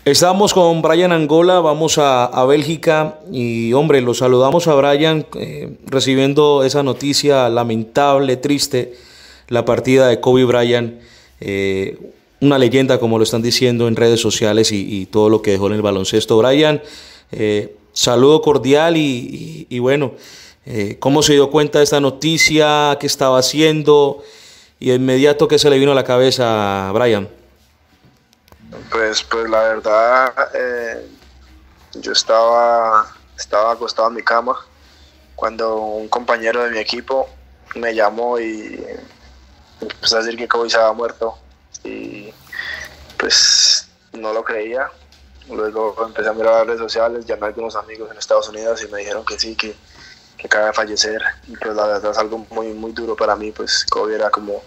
Estamos con Brian Angola, vamos a Bélgica y hombre, lo saludamos a Brian recibiendo esa noticia lamentable, triste, la partida de Kobe Bryant, una leyenda como lo están diciendo en redes sociales y todo lo que dejó en el baloncesto. Brian, saludo cordial y bueno, ¿cómo se dio cuenta de esta noticia? ¿Qué estaba haciendo? Y de inmediato, ¿qué se le vino a la cabeza a Brian? Pues la verdad, yo estaba acostado en mi cama cuando un compañero de mi equipo me llamó y empezó a decir que Kobe se había muerto y pues no lo creía. Luego empecé a mirar las redes sociales, llamé a algunos amigos en Estados Unidos y me dijeron que sí, que acaba de fallecer. Y pues la verdad es algo muy duro para mí, pues Kobe era como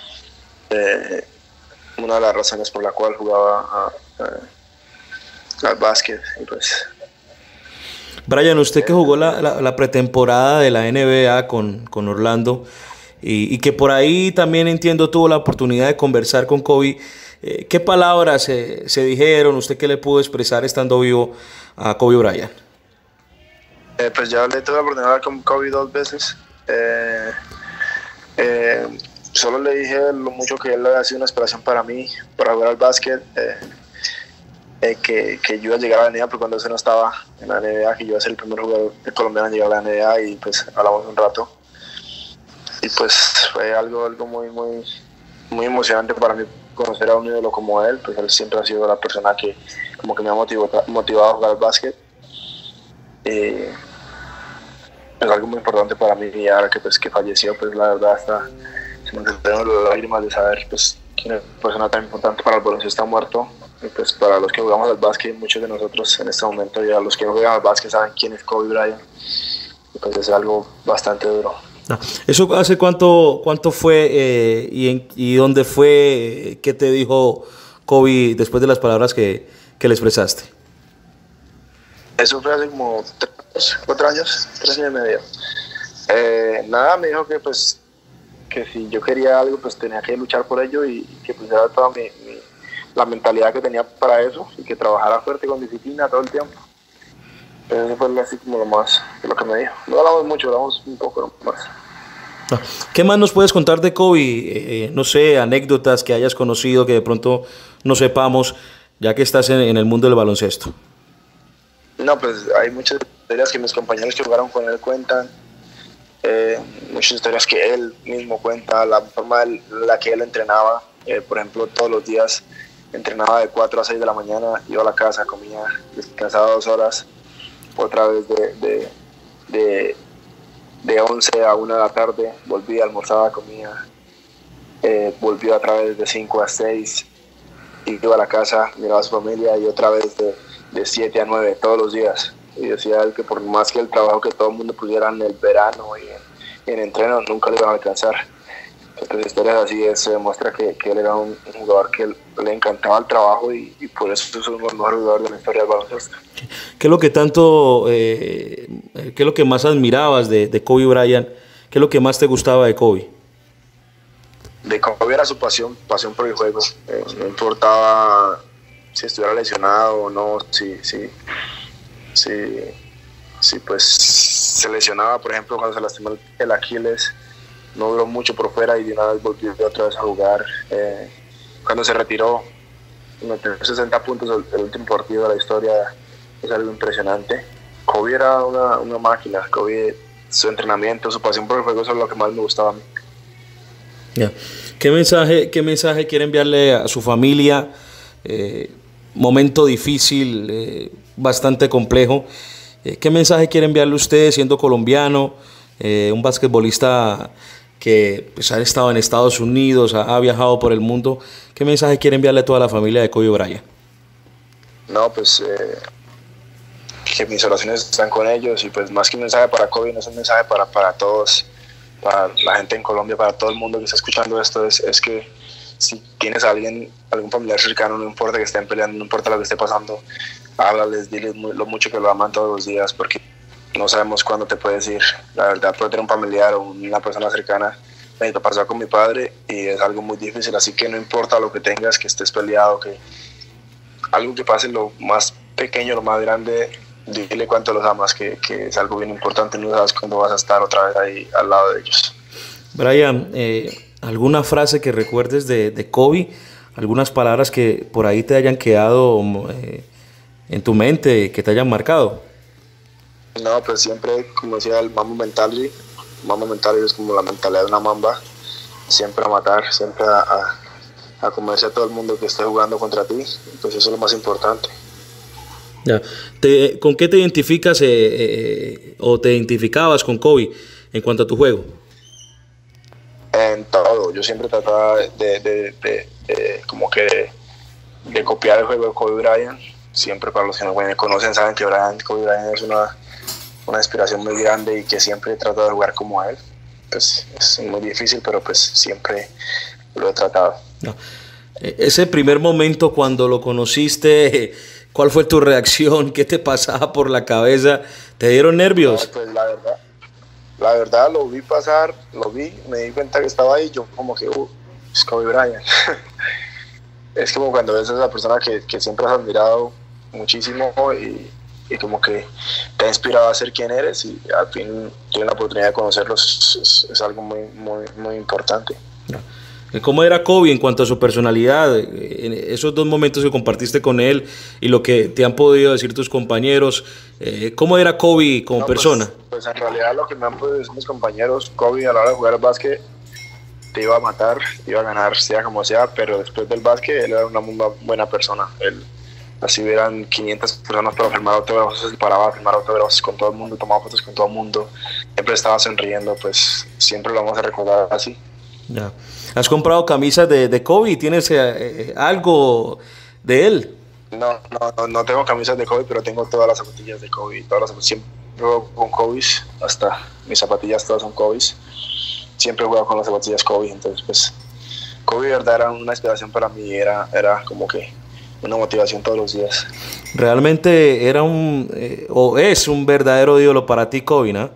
una de las razones por la cual jugaba al básquet. Y pues, Brian, usted que jugó la pretemporada de la NBA con Orlando y que por ahí también entiendo tuvo la oportunidad de conversar con Kobe, ¿qué palabras se dijeron? ¿Usted qué le pudo expresar estando vivo a Kobe Bryant? Pues ya le tuve la oportunidad de hablar con Kobe 2 veces. Solo le dije lo mucho que él había sido una inspiración para mí, para jugar al básquet, que yo iba a llegar a la NBA, porque cuando él no estaba en la NBA, que yo iba a ser el primer jugador colombiano en llegar a la NBA, y pues hablamos un rato. Y pues fue algo muy emocionante para mí conocer a un ídolo como él, pues él siempre ha sido la persona que como que me ha motivado a jugar al básquet. Es algo muy importante para mí, y ahora que falleció, pues la verdad se me salieron las lágrimas de saber pues que una persona tan importante para el baloncesto está muerto. Y pues para los que jugamos al básquet, muchos de nosotros en este momento, ya los que no juegan al básquet saben quién es Kobe Bryant, y pues es algo bastante duro. ¿Eso hace cuánto fue y dónde fue? ¿Qué te dijo Kobe después de las palabras que le expresaste? Eso fue hace como 4 años, 3 años y medio. Nada, me dijo que pues que si yo quería algo, pues tenía que luchar por ello, y que pues era toda la mentalidad que tenía para eso, y que trabajara fuerte con disciplina todo el tiempo. Pero eso fue así como lo que me dijo. No hablamos mucho, hablamos un poco más. ¿Qué más nos puedes contar de Kobe? No sé, anécdotas que hayas conocido que de pronto no sepamos, ya que estás en el mundo del baloncesto. No, pues hay muchas historias que mis compañeros que jugaron con él cuentan. Muchas historias que él mismo cuenta, la forma en la que él entrenaba. Por ejemplo, todos los días entrenaba de 4 a 6 de la mañana, iba a la casa, comía, descansaba 2 horas, otra vez de 11 a 1 de la tarde, volvía, almorzaba, comía, volvía otra vez de 5 a 6, iba a la casa, miraba a su familia, y otra vez de 7 a 9 todos los días. Y decía él que por más que el trabajo que todo el mundo pusiera en el verano y en entreno, nunca le iban a alcanzar. Entonces, historias así se demuestra que él era un jugador que le encantaba el trabajo, y por eso es uno de los mejores jugadores de la historia del baloncesto. ¿Qué es lo que qué es lo que más admirabas de Kobe Bryant? ¿Qué es lo que más te gustaba de Kobe? De Kobe era su pasión por el juego. No importaba si estuviera lesionado o no, si pues se lesionaba, por ejemplo, cuando se lastimó el Aquiles, no duró mucho por fuera y de una vez volvió otra vez a jugar. Cuando se retiró, metió 60 puntos el último partido de la historia, es algo impresionante. Kobe era una máquina. Kobe, su entrenamiento, su pasión por el juego, eso es lo que más me gustaba a mí. Yeah. ¿Qué mensaje quiere enviarle a su familia? Momento difícil, bastante complejo. ¿Qué mensaje quiere enviarle usted siendo colombiano, un basquetbolista que pues, ha estado en Estados Unidos, ha viajado por el mundo? ¿Qué mensaje quiere enviarle a toda la familia de Kobe Bryant? No, pues que mis oraciones están con ellos, y pues más que un mensaje para Kobe, no es un mensaje para todos, para la gente en Colombia, para todo el mundo que está escuchando esto, es que si tienes a algún familiar cercano, no importa que estén peleando, no importa lo que esté pasando, háblales, diles lo mucho que lo aman todos los días, porque no sabemos cuándo te puedes ir. La verdad, puede tener un familiar o una persona cercana. Me pasó con mi padre y es algo muy difícil, así que no importa lo que tengas, que estés peleado, algo que pase, lo más pequeño, lo más grande, dile cuánto los amas, que es algo bien importante, no sabes cuándo vas a estar otra vez ahí al lado de ellos. Brian, ¿alguna frase que recuerdes de Kobe? ¿Algunas palabras que por ahí te hayan quedado en tu mente, que te hayan marcado? No, pues siempre, como decía, el Mamba Mentality es como la mentalidad de una mamba, siempre a matar, siempre a comerse a todo el mundo que esté jugando contra ti, pues eso es lo más importante. Ya. ¿Con qué te identificas o te identificabas con Kobe en cuanto a tu juego? En todo, yo siempre trataba como que de copiar el juego de Kobe Bryant. Siempre, para los que no me conocen saben que Kobe Bryant es una inspiración muy grande y que siempre he tratado de jugar como él. Pues es muy difícil, pero pues siempre lo he tratado. No. Ese primer momento cuando lo conociste, ¿cuál fue tu reacción? ¿Qué te pasaba por la cabeza? ¿Te dieron nervios? No, pues la verdad lo vi pasar, me di cuenta que estaba ahí, yo como que, es Kobe Bryant. Es como cuando ves a esa persona que siempre has admirado muchísimo y como que te ha inspirado a ser quien eres, y al fin tienes la oportunidad de conocerlos, es algo muy, muy, muy importante. ¿Cómo era Kobe en cuanto a su personalidad? En esos 2 momentos que compartiste con él y lo que te han podido decir tus compañeros, ¿cómo era Kobe como persona? Pues en realidad lo que me han podido decir mis compañeros, Kobe a la hora de jugar al básquet te iba a matar, te iba a ganar sea como sea, pero después del básquet él era una muy buena persona. Él, así hubieran 500 personas para firmar autógrafos, se paraba a firmar autógrafos con todo el mundo, tomaba fotos con todo el mundo, siempre estaba sonriendo, pues siempre lo vamos a recordar así. Ya. ¿Has comprado camisas de Kobe? ¿Tienes algo de él? No tengo camisas de Kobe, pero tengo todas las zapatillas de Kobe, siempre juego con Kobe, hasta mis zapatillas todas son Kobe, siempre he jugado con las zapatillas Kobe, entonces pues Kobe de verdad era una inspiración para mí, era como que una motivación todos los días. Realmente era o es un verdadero ídolo para ti, Kobe, ¿no?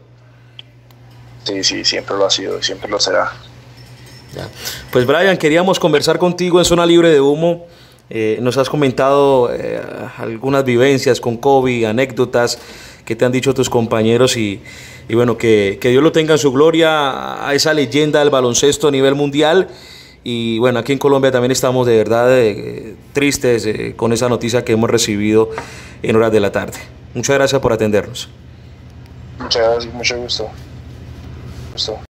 Sí, siempre lo ha sido y siempre lo será. Ya. Pues Brian, queríamos conversar contigo en Zona Libre de Humo. Nos has comentado algunas vivencias con Kobe, anécdotas que te han dicho tus compañeros y bueno, que Dios lo tenga en su gloria a esa leyenda del baloncesto a nivel mundial. Y bueno, aquí en Colombia también estamos de verdad tristes con esa noticia que hemos recibido en horas de la tarde. Muchas gracias por atendernos. Muchas gracias, mucho gusto.